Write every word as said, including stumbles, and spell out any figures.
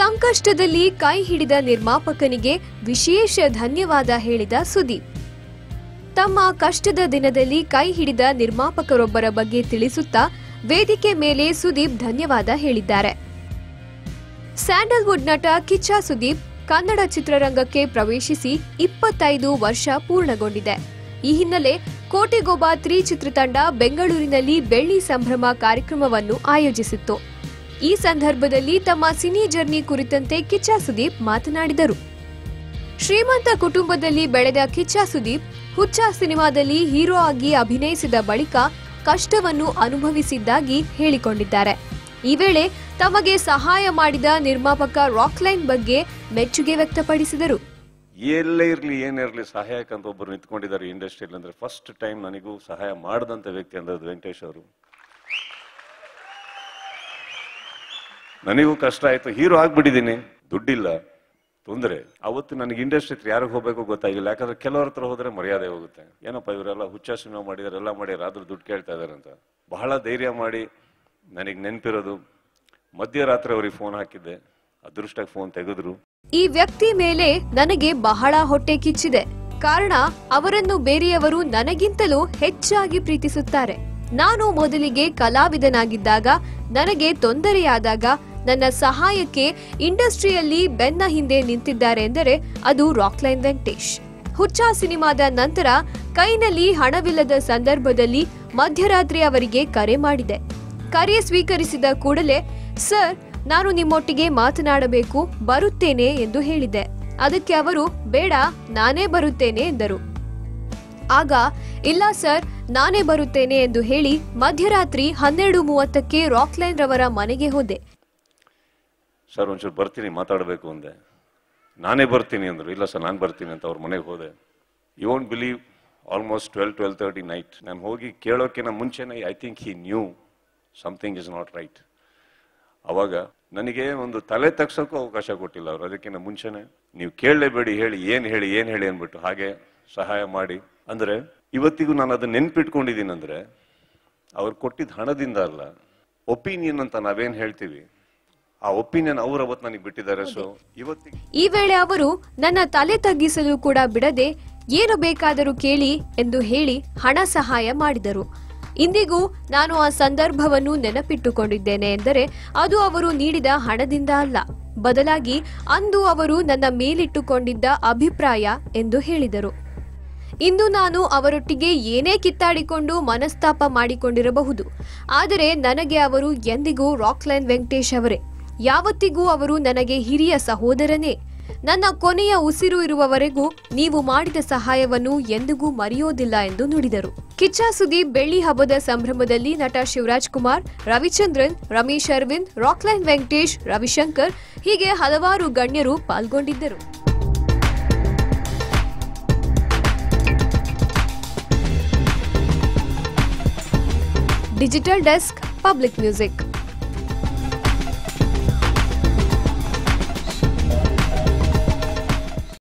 ಸಂಕಷ್ಟದಲ್ಲಿ ಕೈ ಹಿಡಿದ ನಿರ್ಮಾಪಕನಿಗೆ ವಿಶೇಷ ಧನ್ಯವಾದ ಹೇಳಿದ ಸುದೀಪ್. ತಮ್ಮ ಕಷ್ಟದ ದಿನದಲ್ಲಿ ಕೈ ಹಿಡಿದ ನಿರ್ಮಾಪಕರೊಬ್ಬರ ಬಗ್ಗೆ ತಿಳಿಸುತ್ತಾ ವೇದಿಕೆ ಮೇಲೆ ಸುದೀಪ್ ಧನ್ಯವಾದ ಹೇಳಿದ್ದಾರೆ. ಸ್ಯಾಂಡಲ್ವುಡ್ ನಟ ಕಿಚ್ಚ ಸುದೀಪ್ ಕನ್ನಡ ಚಿತ್ರರಂಗಕ್ಕೆ ಪ್ರವೇಶಿಸಿ ಇಪ್ಪತ್ತೈದು ವರ್ಷ ಪೂರ್ಣಗೊಂಡಿದೆ. ಈ ಹಿನ್ನೆಲೆ ಕೋಟೆಗೊಬ್ಬ ತ್ರೀ ಚಿತ್ರತಂಡ ಬೆಂಗಳೂರಿನಲ್ಲಿ ಬೆಳ್ಳಿ ಸಂಭ್ರಮ ಕಾರ್ಯಕ್ರಮವನ್ನು ಆಯೋಜಿಸಿತ್ತು. ಈ ಸಂದರ್ಭದಲ್ಲಿ ತಮ್ಮ ಸಿನಿ ಜರ್ನಿ ಕುರಿತಂತೆ ಕಿಚ್ಚ ಸುದೀಪ್ ಮಾತನಾಡಿದರು. ಶ್ರೀಮಂತ ಕುಟುಂಬದಲ್ಲಿ ಬೆಳೆದ ಕಿಚ್ಚ ಸುದೀಪ್ ಹುಚ್ಚ ಸಿನಿಮಾದಲ್ಲಿ ಹೀರೋ ಆಗಿ ಅಭಿನಯಿಸಿದ ಬಳಿಕ ಕಷ್ಟವನ್ನು ಅನುಭವಿಸಿದ್ದಾಗಿ ಹೇಳಿಕೊಂಡಿದ್ದಾರೆ. ಈ ವೇಳೆ ತಮಗೆ ಸಹಾಯ ಮಾಡಿದ ನಿರ್ಮಾಪಕ ರಾಕ್ಲೈನ್ ಬಗ್ಗೆ ಮೆಚ್ಚುಗೆ ವ್ಯಕ್ತಪಡಿಸಿದರು. ಎಲ್ಲೇ ಇರಲಿ ಏನಿರಲಿ ಸಹಾಯಕಂತ ಒಬ್ಬರು ನಿಂತ್ಕೊಂಡಿದ್ದಾರೆ ಇಂಡಸ್ಟ್ರಿಯಲ್ಲಿ ಅಂದ್ರೆ ಫಸ್ಟ್ ಟೈಮ್ ನನಗೂ ಸಹಾಯ ಮಾಡಿದಂತ ವ್ಯಕ್ತಿ ಅಂದ್ರೆ ವೆಂಕಟೇಶ್ ಅವರು. ನನಗೂ ಕಷ್ಟ ಆಯ್ತು, ಹೀರೋ ಆಗ್ಬಿಟ್ಟಿದ್ದೀನಿ, ದುಡ್ಡಿಲ್ಲ, ತೊಂದರೆ. ಅವತ್ತು ನನಗೆ ಇಂಡಸ್ಟ್ರಿ ಹತ್ರ ಯಾರಿಗೆ ಹೋಗ್ಬೇಕು ಗೊತ್ತಾಗಿಲ್ಲ. ಯಾಕಂದ್ರೆ ಕೆಲವ್ರ ಹತ್ರ ಹೋದ್ರೆ ಮರ್ಯಾದೆ ಹೋಗುತ್ತೆ. ಏನಪ್ಪ ಇವರೆಲ್ಲ ಹುಚ್ಚ ಸಿನಿಮಾ ಮಾಡಿದಾರೆ, ಎಲ್ಲ ಮಾಡಿದಾರೆ, ಆದ್ರೂ ದುಡ್ಡು ಕೇಳ್ತಾ ಇದಾರೆ ಅಂತ. ಬಹಳ ಧೈರ್ಯ ಮಾಡಿ ನನಗೆ ನೆನಪಿರೋದು ಮಧ್ಯರಾತ್ರಿ ಅವ್ರಿಗೆ ಫೋನ್ ಹಾಕಿದ್ದೆ, ಅದೃಷ್ಟಕ್ಕೆ ಫೋನ್ ತೆಗೆದ್ರು. ಈ ವ್ಯಕ್ತಿ ಮೇಲೆ ನನಗೆ ಬಹಳ ಹೊಟ್ಟೆ ಕಿಚ್ಚಿದೆ. ಕಾರಣ ಅವರನ್ನು ಬೇರೆಯವರು ನನಗಿಂತಲೂ ಹೆಚ್ಚಾಗಿ ಪ್ರೀತಿಸುತ್ತಾರೆ. ನಾನು ಮೊದಲಿಗೆ ಕಲಾವಿದನಾಗಿದ್ದಾಗ ನನಗೆ ತೊಂದರೆಯಾದಾಗ ನನ್ನ ಸಹಾಯಕ್ಕೆ ಇಂಡಸ್ಟ್ರಿಯಲ್ಲಿ ಬೆನ್ನ ಹಿಂದೆ ನಿಂತಿದ್ದಾರೆ ಎಂದರೆ ಅದು ರಾಕ್ಲೈನ್ ವೆಂಕಟೇಶ್. ಹುಚ್ಚ ಸಿನಿಮಾದ ನಂತರ ಕೈನಲ್ಲಿ ಹಣವಿಲ್ಲದ ಸಂದರ್ಭದಲ್ಲಿ ಮಧ್ಯರಾತ್ರಿ ಅವರಿಗೆ ಕರೆ ಮಾಡಿದೆ. ಕರೆ ಸ್ವೀಕರಿಸಿದ ಕೂಡಲೇ ಸರ್, ನಾನು ನಿಮ್ಮೊಟ್ಟಿಗೆ ಮಾತನಾಡಬೇಕು, ಬರುತ್ತೇನೆ ಎಂದು ಹೇಳಿದೆ. ಅದಕ್ಕೆ ಅವರು ಬೇಡ, ನಾನೇ ಬರುತ್ತೇನೆ ಎಂದರು. ಆಗ ಇಲ್ಲ ಸರ್, ನಾನೇ ಬರುತ್ತೇನೆ ಎಂದು ಹೇಳಿ ಮಧ್ಯರಾತ್ರಿ ಹನ್ನೆರಡು ಮೂವತ್ತಕ್ಕೆ ರಾಕ್ಲೈನ್ ರವರ ಮನೆಗೆ ಹೋದೆ. ಸರ್ ಒಂಚೂರು ಬರ್ತೀನಿ, ಮಾತಾಡಬೇಕು ಅಂದೆ. ನಾನೇ ಬರ್ತೀನಿ ಅಂದರು. ಇಲ್ಲ ಸರ್ ನಾನು ಬರ್ತೀನಿ ಅಂತ ಅವ್ರ ಮನೆಗೆ ಹೋದೆ. You won't believe, almost twelve twelve thirty night. ನಾನು ಹೋಗಿ ಕೇಳೋಕ್ಕಿಂತ ಮುಂಚೆನೇ I think he knew something is not right. ಅವಾಗ ನನಗೆ ಒಂದು ತಲೆ ತಗ್ಸೋಕ್ಕೂ ಅವಕಾಶ ಕೊಟ್ಟಿಲ್ಲ ಅವರು. ಅದಕ್ಕಿಂತ ಮುಂಚೆನೆ ನೀವು ಕೇಳಲೇಬೇಡಿ, ಹೇಳಿ, ಏನು ಹೇಳಿ ಏನು ಹೇಳಿ ಅಂದ್ಬಿಟ್ಟು ಹಾಗೆ ಸಹಾಯ ಮಾಡಿ. ಅಂದರೆ ಇವತ್ತಿಗೂ ನಾನು ಅದನ್ನ ನೆನ್ಪಿಟ್ಕೊಂಡಿದ್ದೀನಿ. ಅಂದರೆ ಅವ್ರು ಕೊಟ್ಟಿದ್ದ ಹಣದಿಂದ ಅಲ್ಲ, ಒಪಿನಿಯನ್ ಅಂತ ನಾವೇನು ಹೇಳ್ತೀವಿ, ಆ ಒಪಿನಿಯನ್ ಅವ್ರು ಅವತ್ತು ನನಗೆ ಬಿಟ್ಟಿದ್ದಾರೆ. ಸೊ ಇವತ್ತಿಗೆ ಈ ವೇಳೆ ಅವರು ನನ್ನ ತಲೆ ತಗ್ಗಿಸಲು ಕೂಡ ಬಿಡದೆ ಏನು ಬೇಕಾದರೂ ಕೇಳಿ ಎಂದು ಹೇಳಿ ಹಣ ಸಹಾಯ ಮಾಡಿದರು. ಇಂದಿಗೂ ನಾನು ಆ ಸಂದರ್ಭವನ್ನು ನೆನಪಿಟ್ಟುಕೊಂಡಿದ್ದೇನೆ. ಎಂದರೆ ಅದು ಅವರು ನೀಡಿದ ಹಣದಿಂದ ಅಲ್ಲ, ಬದಲಾಗಿ ಅಂದು ಅವರು ನನ್ನ ಮೇಲಿಟ್ಟುಕೊಂಡಿದ್ದ ಅಭಿಪ್ರಾಯ ಎಂದು ಹೇಳಿದರು. ಇಂದು ನಾನು ಅವರೊಟ್ಟಿಗೆ ಏನೇ ಕಿತ್ತಾಡಿಕೊಂಡು ಮನಸ್ತಾಪ ಮಾಡಿಕೊಂಡಿರಬಹುದು, ಆದರೆ ನನಗೆ ಅವರು ಎಂದಿಗೂ ರಾಕ್ಲೈನ್ ವೆಂಕಟೇಶ್ ಅವರೇ. ಯಾವತ್ತಿಗೂ ಅವರು ನನಗೆ ಹಿರಿಯ ಸಹೋದರನೇ. ನನ್ನ ಕೊನೆಯ ಉಸಿರು ಇರುವವರೆಗೂ ನೀವು ಮಾಡಿದ ಸಹಾಯವನ್ನು ಎಂದಿಗೂ ಮರೆಯೋದಿಲ್ಲ ಎಂದು ನುಡಿದರು. ಕಿಚ್ಚ ಸುದೀಪ್ ಬೆಳ್ಳಿ ಹಬ್ಬದ ಸಂಭ್ರಮದಲ್ಲಿ ನಟ ಶಿವರಾಜ್ ಕುಮಾರ್, ರವಿಚಂದ್ರನ್, ರಮೇಶ್ ಅರವಿಂದ್, ರಾಕ್ಲೈನ್ ವೆಂಕಟೇಶ್, ರವಿಶಂಕರ್ ಹೀಗೆ ಹಲವಾರು ಗಣ್ಯರು ಪಾಲ್ಗೊಂಡಿದ್ದರು. Digital desk, public music.